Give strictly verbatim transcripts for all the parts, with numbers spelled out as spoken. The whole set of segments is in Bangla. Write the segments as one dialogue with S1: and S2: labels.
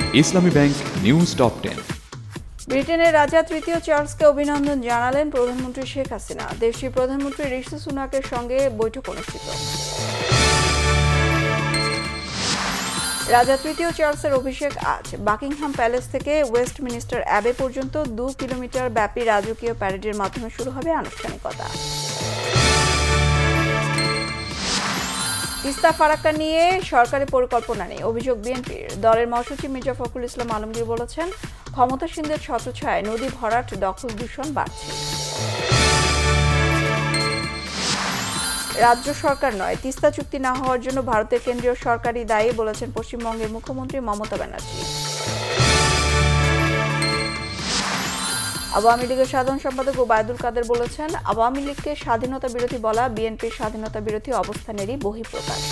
S1: ইসলামী ব্যাংক নিউজ টপ টেন।
S2: ব্রিটেনের রাজা তৃতীয় চার্লসকে অভিনন্দন জানালেন প্রধানমন্ত্রী শেখ হাসিনা। দেশটির প্রধানমন্ত্রী ঋষি সুনাকের সঙ্গে বৈঠক অনুষ্ঠিত। রাজা তৃতীয় চার্লসের অভিষেক আজ। বাকিংহাম প্যালেস থেকে ওয়েস্টমিনিস্টার অ্যাবে পর্যন্ত দু কিলোমিটার ব্যাপী রাজকীয় প্যারেডের মাধ্যমে শুরু হবে আনুষ্ঠানিকতা। তিস্তা ফারাক্কা নিয়ে সরকারি পরিকল্পনা নেই, অভিযোগ বিএনপির। দলের মহাসচিব মির্জা ফখরুল ইসলাম আলমগীর বলেছেন, ক্ষমতাসীনদের ছত্রছায়ায় নদী ভরাট, দখল দূষণ বাড়ছে। রাজ্য সরকার নয়, তিস্তা চুক্তি না হওয়ার জন্য ভারতের কেন্দ্রীয় সরকারই দায়ী বলেছেন পশ্চিমবঙ্গের মুখ্যমন্ত্রী মমতা ব্যানার্জি। আওয়ামী লীগের সাধারণ সম্পাদক ওবায়দুল কাদের বলেছেন, আওয়ামী লীগকে স্বাধীনতা বিরোধী বলা বিএনপির স্বাধীনতা বিরোধী অবস্থানেরই বহিঃপ্রকাশ।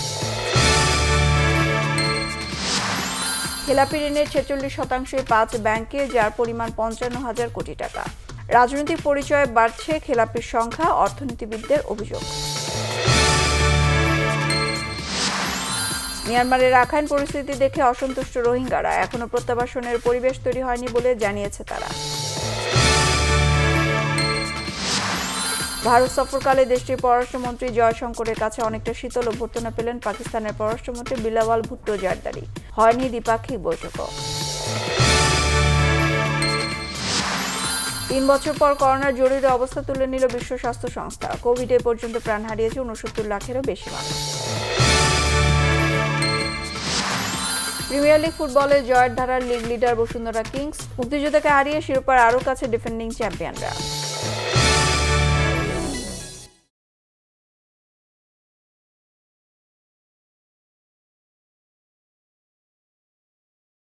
S2: খেলাপি ঋণের ছেচল্লিশ শতাংশই পাঁচ ব্যাংকে, যার পরিমাণ পঞ্চান্ন হাজার কোটি টাকা। রাজনৈতিক পরিচয়ে বাড়ছে খেলাপির সংখ্যা, অর্থনীতিবিদদের অভিযোগ। মিয়ানমারের রাখাইন পরিস্থিতি দেখে অসন্তুষ্ট রোহিঙ্গারা, এখনো প্রত্যাবাসনের পরিবেশ তৈরি হয়নি বলে জানিয়েছে তারা। ভারত সফরকালে দেশটির পররাষ্ট্রমন্ত্রী জয়শঙ্করের কাছে অনেকটা শীতল অভ্যর্থনা পেলেন পাকিস্তানের পররাষ্ট্রমন্ত্রী বিলাওয়াল ভুট্টো জারদারি। হয়নি দ্বিপাক্ষিক বৈঠকও। তিন বছর পর করোনার জরুরি অবস্থা তুলে নিল বিশ্ব স্বাস্থ্য সংস্থা। কোভিড এ পর্যন্ত প্রাণ হারিয়েছে উনসত্তর লাখেরও বেশি মানুষ। প্রিমিয়ার লিগ ফুটবলে জয়ের ধারার লিগ লিডার বসুন্ধরা কিংস। মুক্তিযোদ্ধাকে হারিয়ে শিরোপার আরও কাছে ডিফেন্ডিং চ্যাম্পিয়নরা।